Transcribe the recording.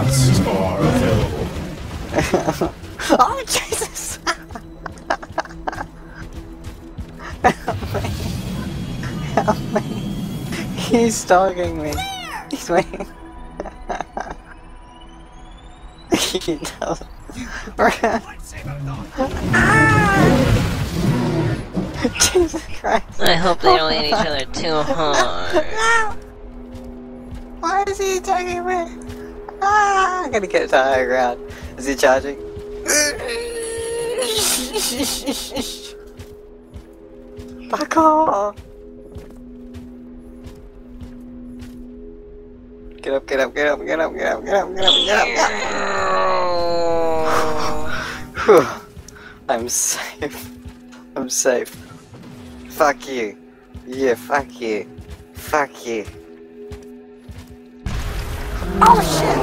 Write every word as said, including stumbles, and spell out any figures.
masks are available. Oh, Jesus! Help me. Help me. He's stalking me. He's waiting. He does. Jesus Christ. I hope they don't hit each other too hard. No! Why is he attacking me? Ah, I'm gonna get to higher ground. Is he charging? Fuck off! Get up, get up, get up, get up, get up, get up, get up, get up, get up! I'm safe. I'm safe. Fuck you. Yeah, fuck you. Fuck you. Oh shit!